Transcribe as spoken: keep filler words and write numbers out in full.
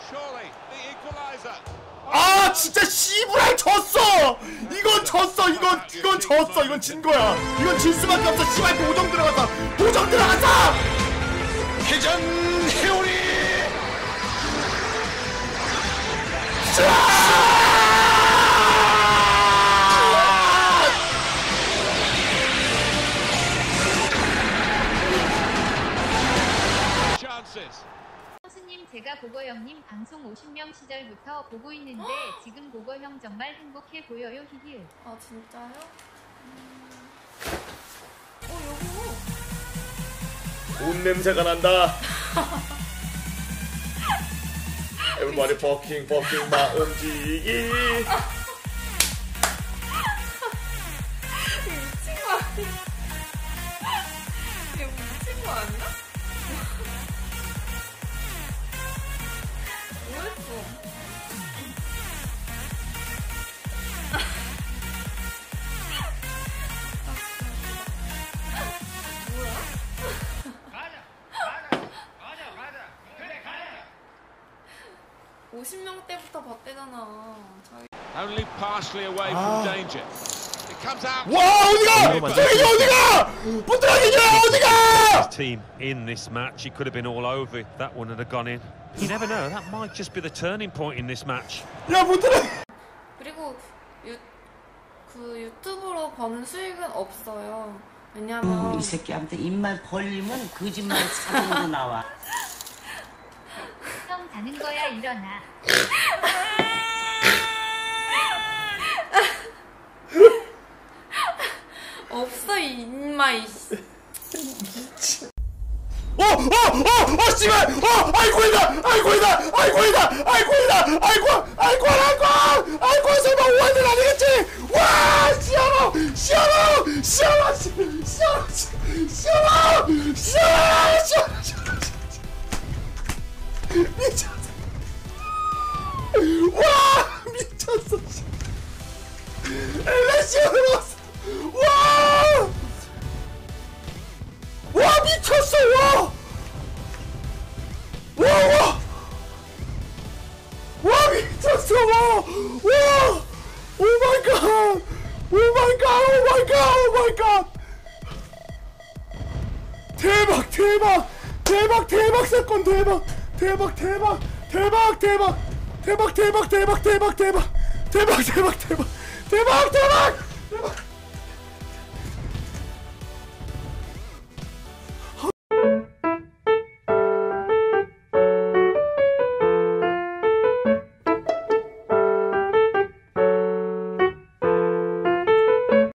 아 진짜 씨부랄 졌어. 이건 졌어. 이건 이건 졌어. 이건 진 거야. 이건 질 수밖에 없어. 씨발 도정 들어갔다. 도정 들어갔다. 회전 회오리. 선수님 제가 고거형님 방송 오십 명 시절부터 보고 있는데 지금 고거형 정말 행복해 보여요. 히히. 아 진짜요? 음... 어 여보. 옷 냄새가 난다. Everybody fucking fucking 마 움직이기. 미친 거 아니야? 이거 미친 거 아니야? 뭐했어? 뭐야? 가자! 가자! 가자! 가자! 그래 가자! 오십 명 때부터 봤대잖아. 자기... Only partially away from danger. It comes out. 와 어디가? 부트라기냐 어디가? 부트라기냐 어디가? His team in this match, he could have been all over if that one had gone in. You never know. That might just be the turning point in this match. 야 부트라기. 그리고 유, 그 유튜브로 버는 수익은 없어요. 왜냐면 음, 이 새끼한테 입만 벌리면 거짓말 사진도 나와. 형 자는 거야 일어나. 없어 이 인마 이 어! 어! 어! 어! 씨발! 어! 아이고이다! 아이고이다! 아이고이다! 아이고이다! 아이고! 아이고! 아이고! 아이고! 설마 오한은 아니겠지? 와! 시원어! 시원어! 시원어! 시원어! 시원어! 시원어! 시원어! 미쳤어! 와! 미쳤어! 엘레 시원어! 와! 와 미쳤어 와! 와 와! 와 미쳤어 와! 와! 오 마이 갓! 오 마이 갓! 오 마이 갓! 오 마이 갓! 대박 대박! 대박 대박 사건 대박! 대박 대박! 대박 대박! 대박 대박 대박 대박 대박! 대박 대박 대박! 대박 대박! 대박!